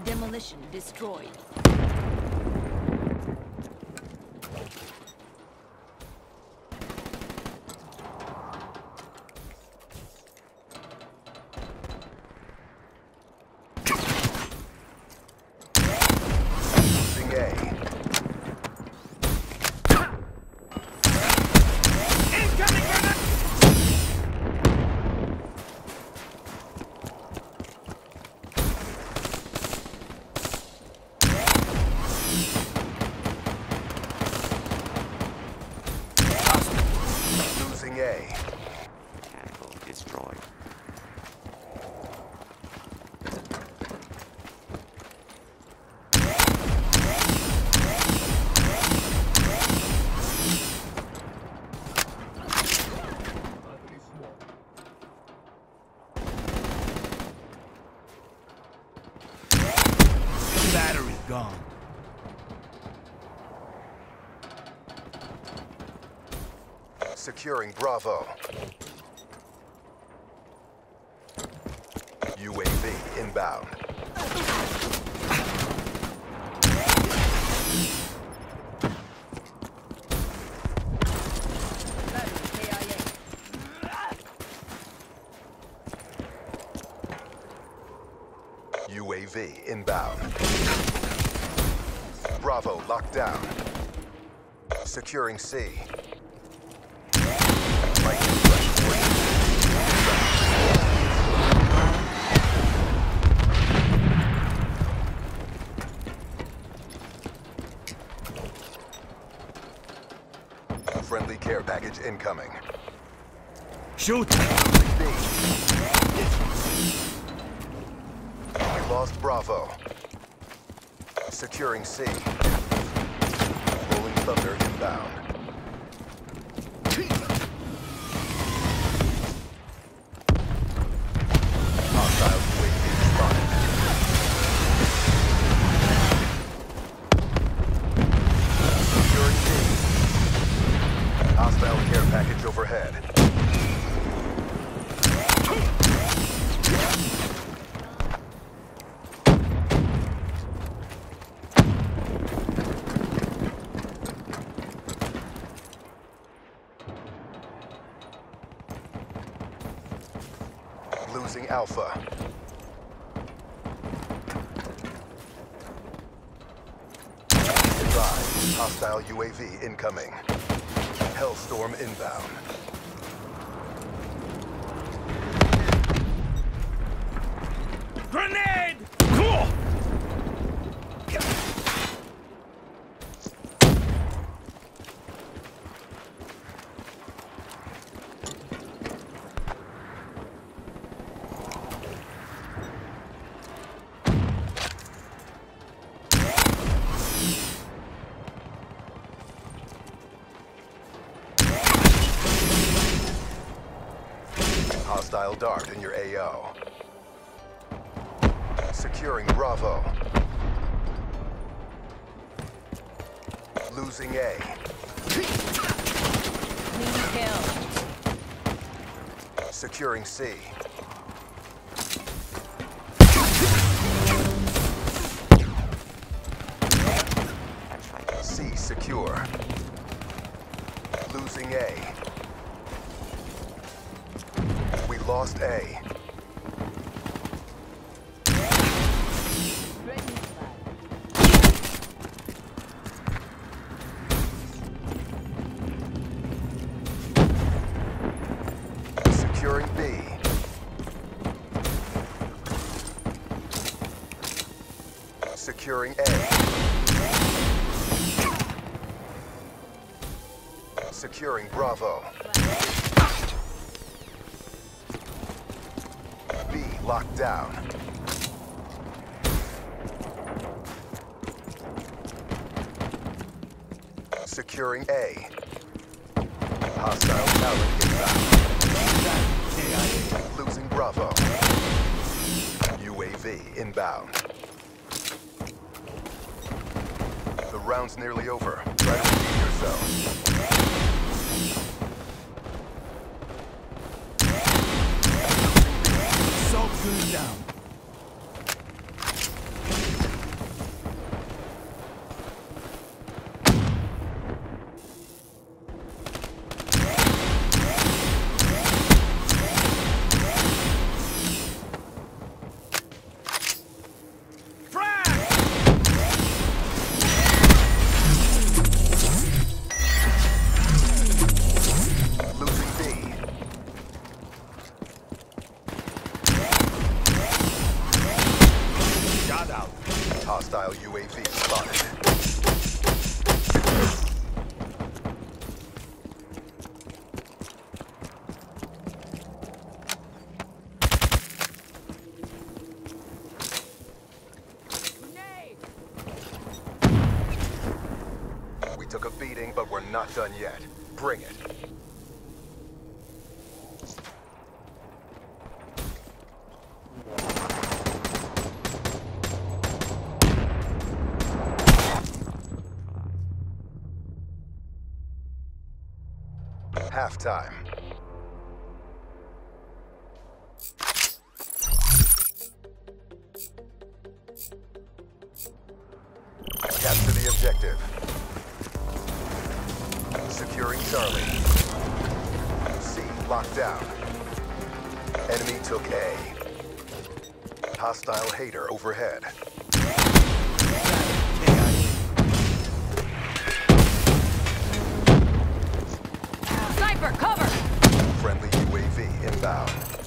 Demolition destroyed. Mechanical destroyed. Battery gone. Securing Bravo. UAV inbound. UAV inbound. Bravo locked down. Securing C. Friendly care package incoming. Shoot! B. We lost Bravo. Securing C. Rolling Thunder inbound. Hostile UAV spotted. Securing D. Hostile care package overhead. Losing Alpha. Advise. Hostile UAV incoming. Hellstorm inbound. Grenade! Cool! Hostile dart in your AO. Securing Bravo. Losing A. Clean kill. Securing C. C secure. Losing A. We lost A. Securing B. Securing A. Securing Bravo. B locked down. Securing A. Hostile tower inbound. Losing Bravo. UAV inbound. The round's nearly over. Try to redeem yourself. Assault goes down. Hostile UAV spotted. We took a beating, but we're not done yet. Bring it. Halftime. Capture the objective. Securing Charlie. C locked down. Enemy took A. Hostile Hater overhead. Sniper, cover! Friendly UAV inbound.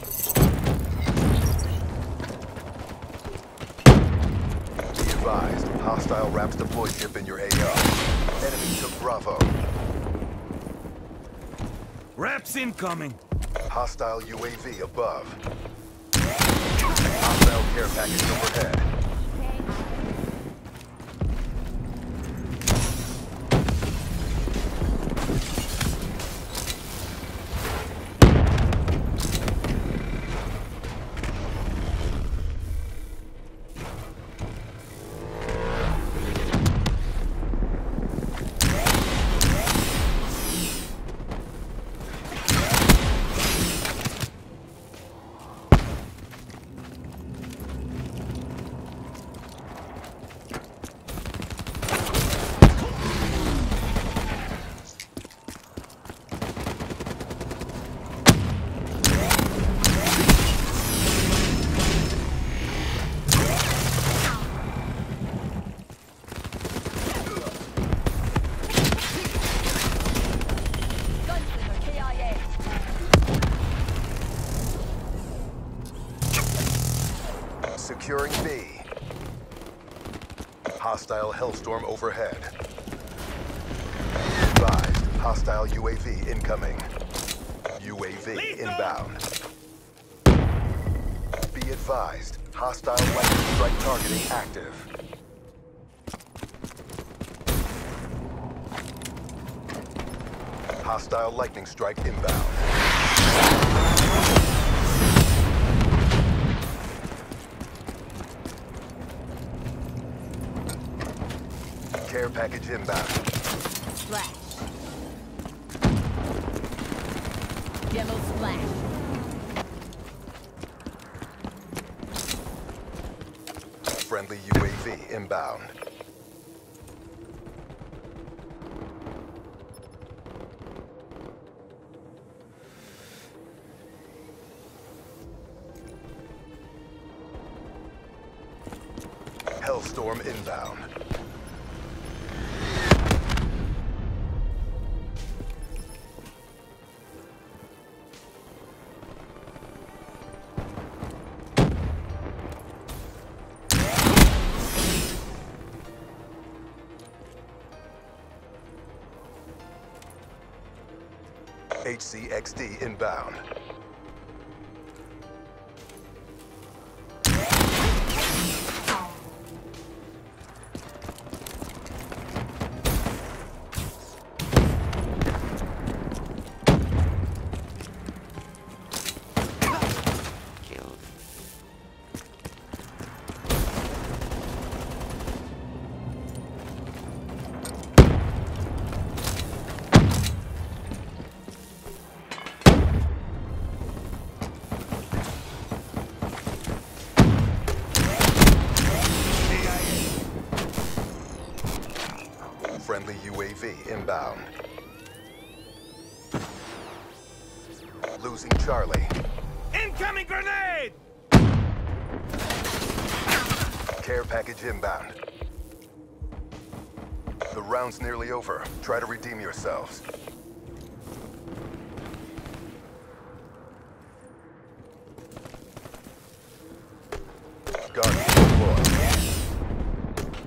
Be advised, hostile RAPS deploy ship in your AO. Enemy took Bravo. Raps incoming. Hostile UAV above. Hostile care package overhead. Securing B. Hostile Hellstorm overhead. Advised, hostile UAV incoming. UAV inbound. Be advised, hostile lightning strike targeting active. Hostile lightning strike inbound. Care package inbound. Splash. Demo splash. Friendly UAV inbound. Hellstorm inbound. HCXD inbound. Friendly UAV inbound. Losing Charlie. Incoming grenade! Care package inbound. The round's nearly over. Try to redeem yourselves. Guardian deployed.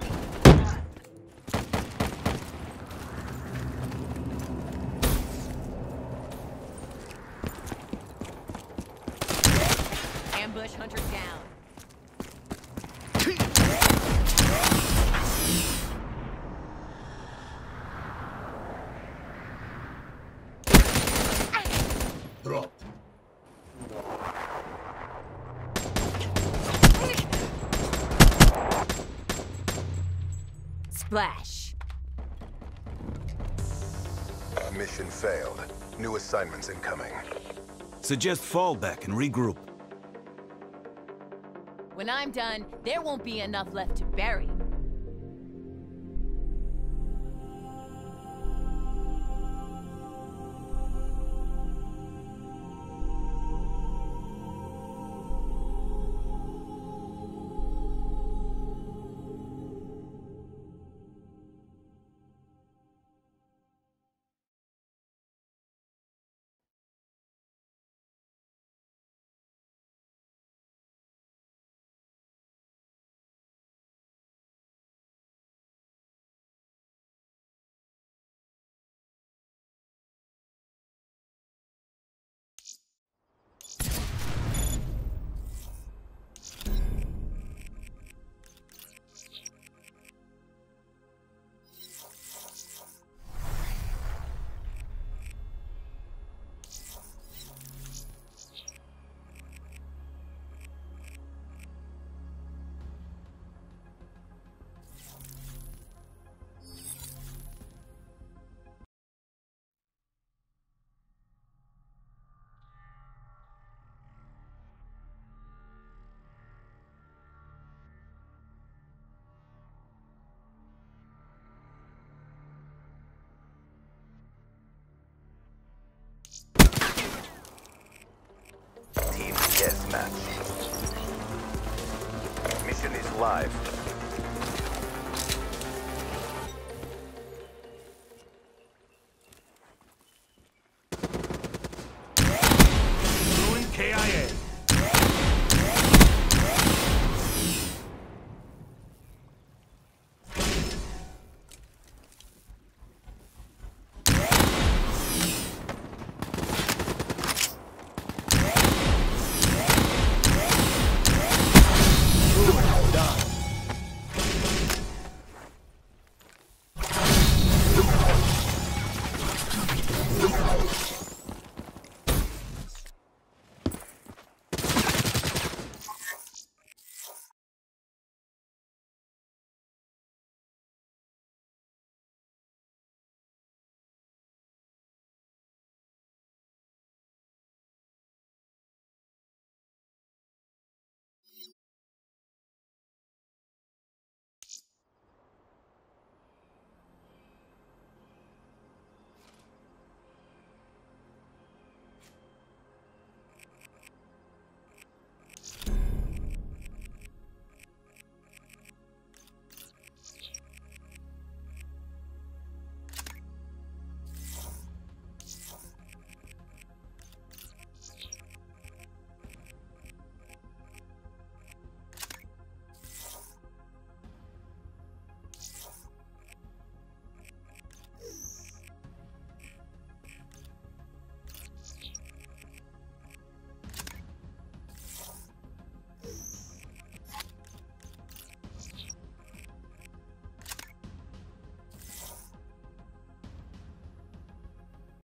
Splash. Mission failed. New assignments incoming. Suggest fallback and regroup. When I'm done, there won't be enough left to bury. Team deathmatch. Mission is live.